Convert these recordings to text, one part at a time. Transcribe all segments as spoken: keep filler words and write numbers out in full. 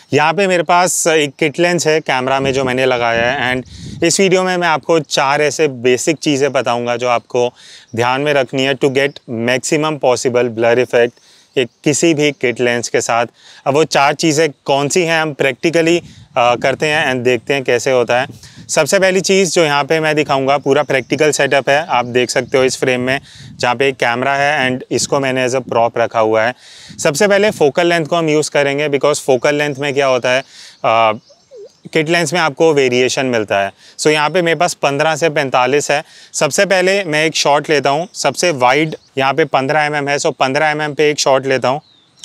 यहाँ पे मेरे पास एक किट लेंस है कैमरा में जो मैंने लगाया है, एंड इस वीडियो में मैं आपको चार ऐसे बेसिक चीज़ें बताऊंगा जो आपको ध्यान में रखनी है to get maximum possible blur effect एक किसी भी किट लेंस के साथ। अब वो चार चीज़ें कौन सी हैं हम प्रैक्टिकली करते हैं एंड देखते हैं कैसे होता है। सबसे पहली चीज़ जो यहाँ पे मैं दिखाऊंगा पूरा प्रैक्टिकल सेटअप है, आप देख सकते हो इस फ्रेम में जहाँ पे एक कैमरा है एंड इसको मैंने एज अ प्रॉप रखा हुआ है। सबसे पहले फोकल लेंथ को हम यूज़ करेंगे, बिकॉज फोकल लेंथ में क्या होता है आ, किट लेंस में आपको वेरिएशन मिलता है। सो so, यहाँ पे मेरे पास पंद्रह से पैंतालीस है। सबसे पहले मैं एक शॉट लेता हूँ, सबसे वाइड यहाँ पे पंद्रह एम एम है, सो पंद्रह एम एम पे एक शॉट लेता हूँ।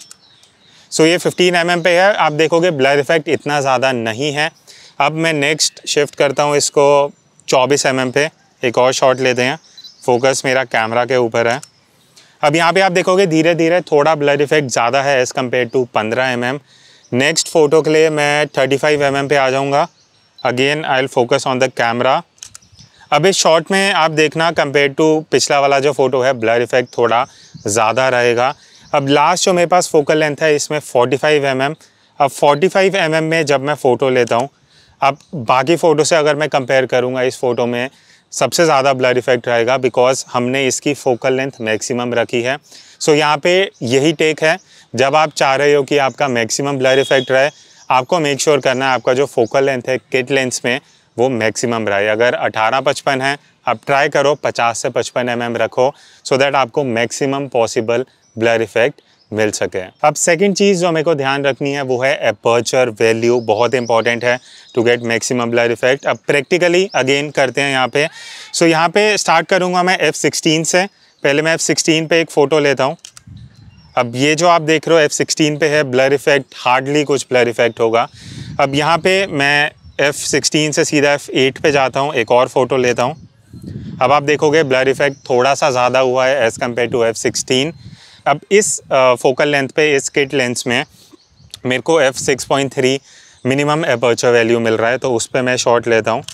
सो so, ये पंद्रह एम एम पे है, आप देखोगे ब्लर इफेक्ट इतना ज़्यादा नहीं है। अब मैं नेक्स्ट शिफ्ट करता हूँ इसको चौबीस एम एम पे, एक और शॉट लेते हैं। फोकस मेरा कैमरा के ऊपर है। अब यहाँ पे आप देखोगे धीरे धीरे थोड़ा ब्लर इफेक्ट ज़्यादा है एज़ कम्पेयर टू पंद्रह एम एम। नेक्स्ट फ़ोटो के लिए मैं पैंतीस एम एम पे आ जाऊँगा। Again I will focus on the camera. अब इस शॉट में आप देखना कंपेयर टू पिछला वाला जो फ़ोटो है ब्लर इफेक्ट थोड़ा ज़्यादा रहेगा। अब लास्ट जो मेरे पास फोकल लेंथ है इसमें पैंतालीस एम एम। अब पैंतालीस एम एम में जब मैं फ़ोटो लेता हूँ, अब बाकी फ़ोटो से अगर मैं कंपेयर करूँगा इस फ़ोटो में सबसे ज़्यादा ब्लर इफेक्ट रहेगा, बिकॉज हमने इसकी फोकल लेंथ मैक्सिमम रखी है। सो so, यहाँ पे यही टेक है, जब आप चाह रहे हो कि आपका मैक्सिमम ब्लर इफेक्ट रहे, आपको मेक श्योर करना है आपका जो फोकल लेंथ है किट लेंस में वो मैक्सिमम रहे। अगर अठारह पचपन है, आप ट्राई करो पचास से पचपन एम एम रखो, सो दैट आपको मैक्सिमम पॉसिबल ब्लर इफेक्ट मिल सके। अब सेकंड चीज़ जो मेरे को ध्यान रखनी है वो है एपर्चर वैल्यू, बहुत इंपॉर्टेंट है to get maximum blur effect. अब प्रैक्टिकली अगेन करते हैं यहाँ पे। सो so, यहाँ पे स्टार्ट करूँगा मैं एफ सिक्सटीन से। पहले मैं एफ सिक्सटीन पे एक फ़ोटो लेता हूँ। अब ये जो आप देख रहे हो एफ सिक्सटीन पे है, ब्लर इफेक्ट हार्डली कुछ ब्लर इफेक्ट होगा। अब यहाँ पे मैं एफ सिक्सटीन से सीधा एफ एट पे जाता हूँ, एक और फ़ोटो लेता हूँ। अब आप देखोगे ब्लर इफेक्ट थोड़ा सा ज़्यादा हुआ है as compare to F sixteen. अब इस फोकल लेंथ पे इस किट लेंस में मेरे को F six point three minimum aperture value मिल रहा है, तो उस पे मैं शॉट लेता हूँ।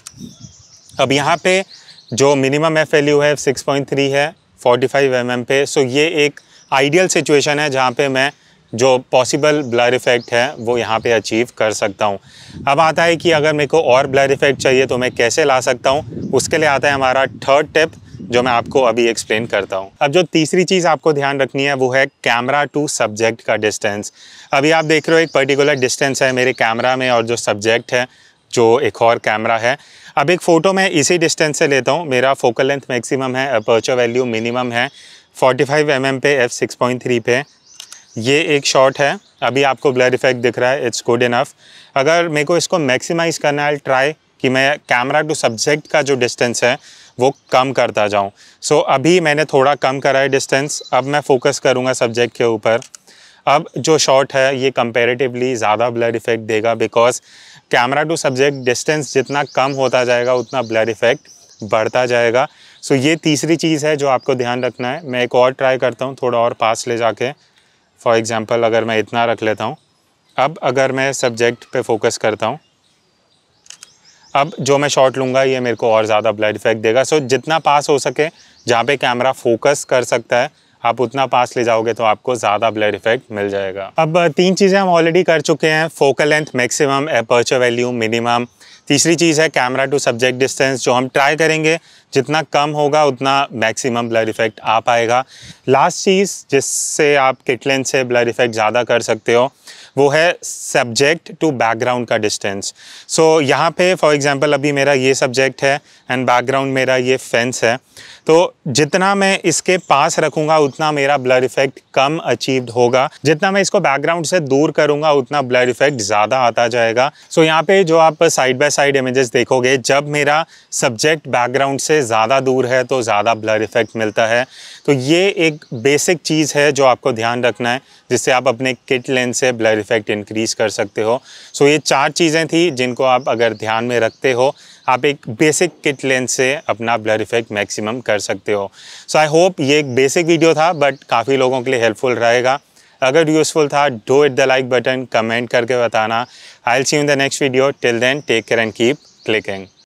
अब यहाँ पे जो मिनिमम एफ वैल्यू है एफ सिक्स पॉइंट थ्री है पैंतालीस एम एम पे। सो ये एक आइडियल सिचुएशन है जहाँ पे मैं जो पॉसिबल ब्लर इफेक्ट है वो यहाँ पे अचीव कर सकता हूँ। अब आता है कि अगर मेरे को और ब्लर इफेक्ट चाहिए तो मैं कैसे ला सकता हूँ, उसके लिए आता है हमारा थर्ड टिप जो मैं आपको अभी एक्सप्लेन करता हूँ। अब जो तीसरी चीज़ आपको ध्यान रखनी है वो है कैमरा टू सब्जेक्ट का डिस्टेंस। अभी आप देख रहे हो एक पर्टिकुलर डिस्टेंस है मेरे कैमरा में और जो सब्जेक्ट है जो एक और कैमरा है। अब एक फ़ोटो मैं इसी डिस्टेंस से लेता हूँ, मेरा फोकल लेंथ मैक्सिमम है, अपर्चर वैल्यू मिनिमम है पैंतालीस एम एम पे एफ सिक्स पॉइंट थ्री पे। ये एक शॉट है, अभी आपको ब्लर इफेक्ट दिख रहा है, इट्स गुड इनफ। अगर मेरे को इसको मैक्सिमाइज़ करना है, ट्राई कि मैं कैमरा टू सब्जेक्ट का जो डिस्टेंस है वो कम करता जाऊं। सो so, अभी मैंने थोड़ा कम करा है डिस्टेंस। अब मैं फोकस करूंगा सब्जेक्ट के ऊपर। अब जो शॉट है ये कंपैरेटिवली ज़्यादा ब्लर इफेक्ट देगा, because camera to subject distance जितना कम होता जाएगा उतना ब्लर इफेक्ट बढ़ता जाएगा। सो so, ये तीसरी चीज़ है जो आपको ध्यान रखना है। मैं एक और ट्राई करता हूँ, थोड़ा और पास ले जाके। फॉर एग्ज़ाम्पल अगर मैं इतना रख लेता हूँ, अब अगर मैं सब्जेक्ट पे फोकस करता हूँ, अब जो मैं शॉट लूँगा ये मेरे को और ज़्यादा ब्लर इफेक्ट देगा। सो so, जितना पास हो सके जहाँ पे कैमरा फोकस कर सकता है आप उतना पास ले जाओगे तो आपको ज़्यादा ब्लर इफेक्ट मिल जाएगा। अब तीन चीज़ें हम ऑलरेडी कर चुके हैं, focal length maximum, aperture value minimum. तीसरी चीज़ है कैमरा टू सब्जेक्ट डिस्टेंस, जो हम ट्राई करेंगे जितना कम होगा उतना मैक्सिमम ब्लर इफेक्ट आ पाएगा। लास्ट चीज़ जिससे आप किट लेंस से ब्लर इफेक्ट ज़्यादा कर सकते हो वो है सब्जेक्ट टू बैकग्राउंड का डिस्टेंस। सो so, यहाँ पे फॉर एग्जांपल अभी मेरा ये सब्जेक्ट है एंड बैकग्राउंड मेरा ये फेंस है, तो जितना मैं इसके पास रखूँगा उतना मेरा ब्लर इफेक्ट कम अचीव्ड होगा। जितना मैं इसको बैकग्राउंड से दूर करूँगा उतना ब्लर इफेक्ट ज़्यादा आता जाएगा। सो so, यहाँ पे जो आप साइड बाय साइड इमेजेस देखोगे, जब मेरा सब्जेक्ट बैकग्राउंड से ज़्यादा दूर है तो ज़्यादा ब्लर इफेक्ट मिलता है। तो ये एक बेसिक चीज़ है जो आपको ध्यान रखना है, जिससे आप अपने किट लेंस से ब्लर इफेक्ट इंक्रीज़ कर सकते हो। सो so, ये चार चीज़ें थी जिनको आप अगर ध्यान में रखते हो आप एक बेसिक किट लेंस से अपना ब्लर इफेक्ट मैक्सिमम कर सकते हो। सो आई होप ये एक बेसिक वीडियो था बट काफ़ी लोगों के लिए हेल्पफुल रहेगा। अगर यूज़फुल था do it the like button, comment करके बताना। I will see you in the next video. Till then take care and keep clicking.